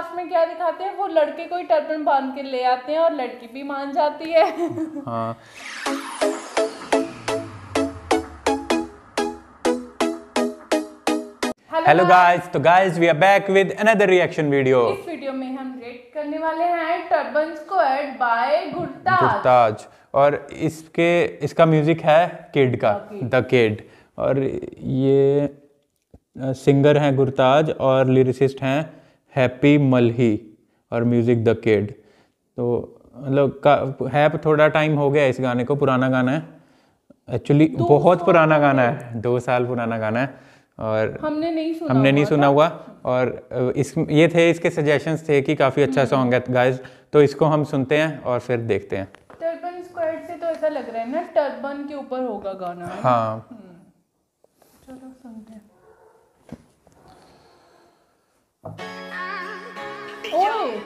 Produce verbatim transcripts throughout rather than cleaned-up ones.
Last में क्या दिखाते हैं, वो लड़के को ही टर्बन बांध के ले आते हैं और लड़की भी मान जाती है। हाँ। हेलो गाइस, तो guys we are back with another reaction video. इस वीडियो में हम रिएक्ट करने वाले हैं turban squad by Gurtaaj. Gurtaaj और इसके इसका म्यूजिक है किड का, द किड। और ये सिंगर हैं गुरताज और लिरिसिस्ट हैं हैप्पी मल्ही और म्यूजिक द किड। तो मतलब है थोड़ा टाइम हो गया इस गाने को, पुराना गाना है एक्चुअली, बहुत पुराना गाना है, दो साल पुराना गाना है और हमने नहीं सुना हमने नहीं सुना हुआ। और इस ये थे इसके सजेशंस थे कि काफ़ी अच्छा सॉन्ग है गाइस, तो इसको हम सुनते हैं और फिर देखते हैं। टर्बन स्क्वाड से तो ऐसा लग रहा है ना टर्बन के ऊपर होगा गाना। हाँ चलो सुनते हैं। ओए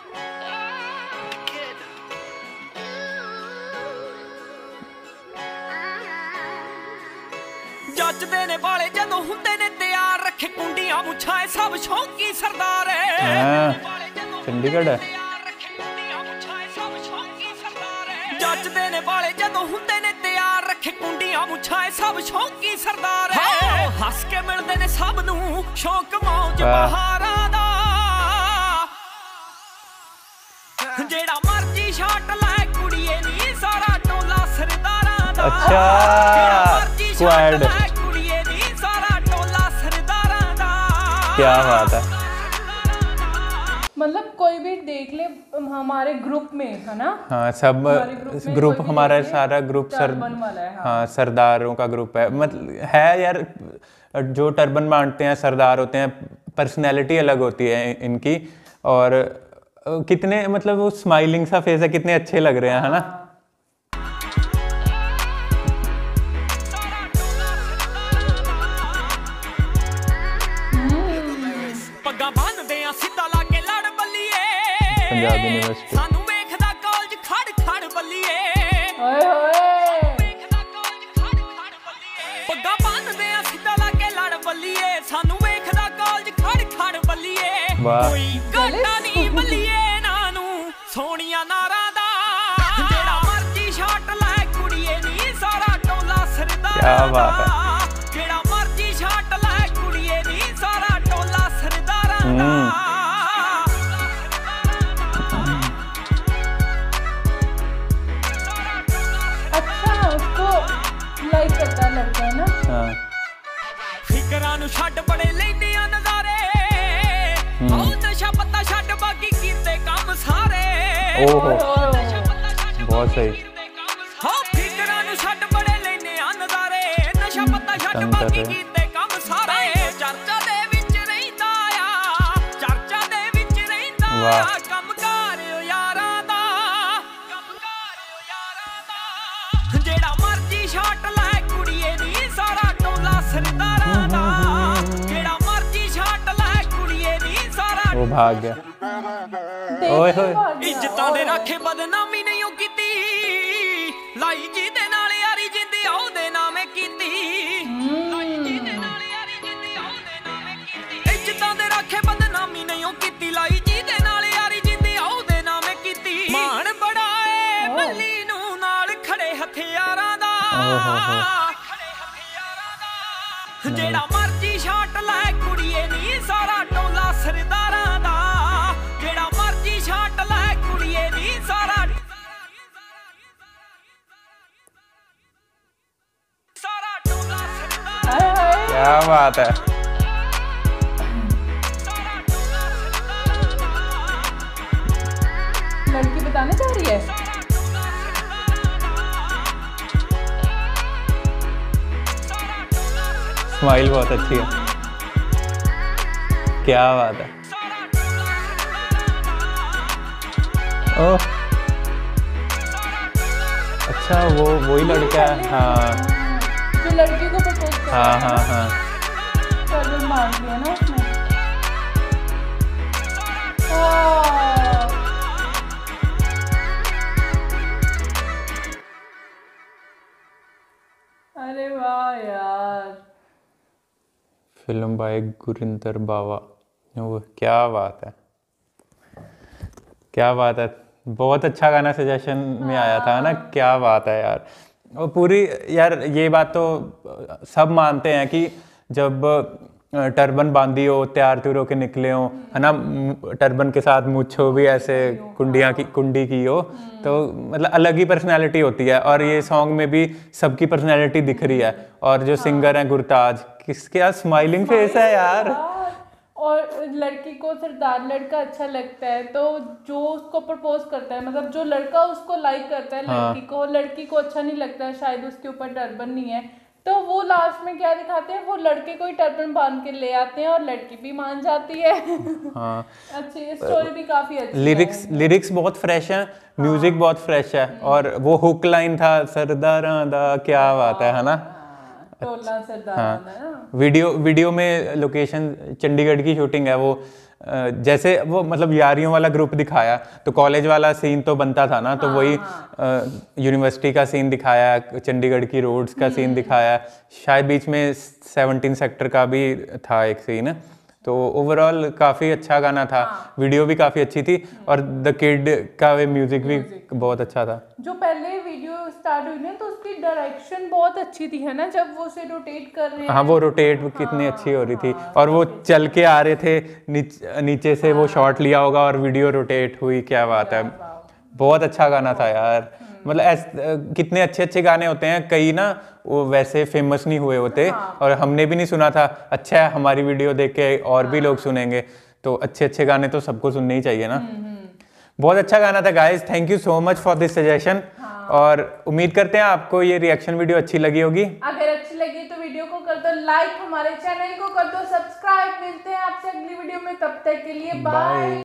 जचदे ने वाले जदों हुंदे ने तैयार रखे कुंडियां मुछाए सब शौकी सरदार है। चंडीगढ़ है। जचदे ने वाले जदों हुंदे ने तैयार रखे कुंडियां मुछाए सब शौकी सरदार है। हंस के मिलदे ने सब नूं शौक मौज बहारां दा, जेड़ा मर्जी शाट लै कुड़िए नी सारा टोला सरदारां दा। अच्छा स्क्वाड, क्या बात है। मतलब कोई भी देख ले हमारे ग्रुप में है ना। हाँ सब ग्रुप हमारा सारा ग्रुप सर वाला है। हाँ। हाँ सरदारों का ग्रुप है, मतलब है यार, जो टर्बन बांटते हैं सरदार होते हैं, पर्सनैलिटी अलग होती है इनकी। और कितने मतलब वो स्माइलिंग सा फेस है, कितने अच्छे लग रहे हैं है ना। पंजाब यूनिवर्सिटी सानू वेखदा कॉलेज खड़ खड़ बल्लीए, ओए ओए वेखदा कॉलेज खड़ खड़ बल्लीए, पग्गा बन्नदे आ सिद्धा लागे लड़ बल्लीए, सानू वेखदा कॉलेज खड़ खड़ बल्लीए, कोई घाटा नहीं बल्लीए नानू सोहणिया नारां दा, जेड़ा मर्जी शाट लै कुड़िए नी सारा टोला सरदार। क्या बात है। जेड़ा मर्जी शाट लै कुड़िए नी सारा टोला सरदारां दा। लाइक करता लड़का है ना। हाँ। फिकरां नूं छड्ड बड़े लैंदे आ नज़ारे, ओ नशा पत्ता छड्ड बाकी कीते काम सारे। ओहो बहुत सही। हो फिकरां नूं छड्ड बड़े लैंदे आ नज़ारे, नशा पत्ता छड्ड बाकी कीते काम सारे। चर्चा दे विच रहिंदा आ, चर्चा दे विच रहिंदा आ, कम कर ओ यारां दा, कम कर ओ यारां दा, जेड़ा मर्जी शाट लै कुड़िए नी सारा टोला सरदारां दा, जेड़ा मर्जी शाट लै कुड़िए नी सारा। वो भाग गया। ओए होए इज्जतां दे राखे बदनामी नहीं कीती, लाई जी दे नाल यारी जिंदी ओदे नामे कीती, लाई जी दे नाल यारी जिंदी ओदे नामे कीती, इज्जतां दे राखे बदनामी नहीं कीती, लाई जी दे नाल यारी जिंदी ओदे नामे कीती, मान बड़ा ए मल्ली नूं नाल खड़े हथियारां दा, खड़े हथियारां दा, जेड़ा मर्जी शाट लै कुड़िए नी सारा टोला सरदारां दा, जेड़ा मर्जी शाट लै कुड़िए नी सारा सारा टोला सरदारां। क्या बात है। लड़की बताने जा रही है। स्माइल बहुत अच्छी है, क्या बात है। ओह अच्छा वो वही लड़का है। हाँ जो लड़की को प्रपोज कर रहा है। हाँ हाँ हाँ टर्बन बांध दिया ना उसने। अरे वाह यार। फिल्म बाय गुरिंदर बावा, वो क्या बात है। क्या बात है, बहुत अच्छा गाना सजेशन में आया था ना, क्या बात है यार। और पूरी यार ये बात तो सब मानते हैं कि जब टर्बन बांधी हो, तैयार त्योर होके निकले हो, है ना, टर्बन के साथ मूछ हो भी ऐसे कुंडियाँ की कुंडी की हो, तो मतलब अलग ही पर्सनैलिटी होती है। और ये सॉन्ग में भी सबकी पर्सनैलिटी दिख रही है। और जो सिंगर है गुरताज, किसके स्माइलिंग फेस है यार। और लड़की को सरदार लड़का अच्छा लगता है, तो जो उसको प्रपोज करता है, मतलब जो लड़का उसको लाइक करता है लड़की हाँ। को, लड़की को अच्छा नहीं लगता है, शायद उसके ऊपर टर्बन नहीं है, तो वो लास्ट में क्या दिखाते हैं, वो लड़के को ही टर्बन बांध के ले आते हैं और लड़की भी मान जाती है। हाँ। अच्छी स्टोरी भी काफी अच्छी लिरिक्स है। लिरिक्स बहुत फ्रेश है, म्यूजिक हाँ। बहुत फ्रेश है। और वो हुक लाइन था सरदारां दा, क्या बात है है ना। टोला सरदार हाँ। वीडियो वीडियो में लोकेशन चंडीगढ़ की शूटिंग है। वो जैसे वो मतलब यारियों वाला ग्रुप दिखाया, तो कॉलेज वाला सीन तो बनता था ना, तो हाँ, वही हाँ। यूनिवर्सिटी का सीन दिखाया, चंडीगढ़ की रोड्स का सीन दिखाया, शायद बीच में सेवनटीन सेक्टर का भी था एक सीन। तो ओवरऑल काफ़ी अच्छा गाना था। हाँ। वीडियो भी काफ़ी अच्छी थी और द किड का वे म्यूजिक भी बहुत अच्छा था। जो पहले वीडियो स्टार्ट हुई ना, तो उसकी डायरेक्शन बहुत अच्छी थी, है ना, जब वो उसे रोटेट कर रहे हैं। हाँ, वो रोटेट हाँ, कितनी अच्छी हो रही थी। हाँ, और वो चल के आ रहे थे, नीच, नीचे से हाँ, वो शॉट लिया होगा और वीडियो रोटेट हुई, क्या बात है। बहुत अच्छा गाना था यार। मतलब ऐसे कितने अच्छे अच्छे गाने होते हैं, कई ना वो वैसे फेमस नहीं हुए होते हाँ। और हमने भी नहीं सुना था। अच्छा है, हमारी वीडियो देख के और हाँ। भी लोग सुनेंगे, तो अच्छे अच्छे गाने तो सबको सुनने ही चाहिए ना। बहुत अच्छा गाना था guys, thank you so much for this suggestion. और उम्मीद करते हैं आपको ये रिएक्शन वीडियो अच्छी लगी होगी। अगर अच्छी लगी तो वीडियो को कर दो लाइक, हमारे चैनल को कर दो सब्सक्राइब। मिलते हैं आपसे अगली वीडियो में, तब तक के लिए बाय।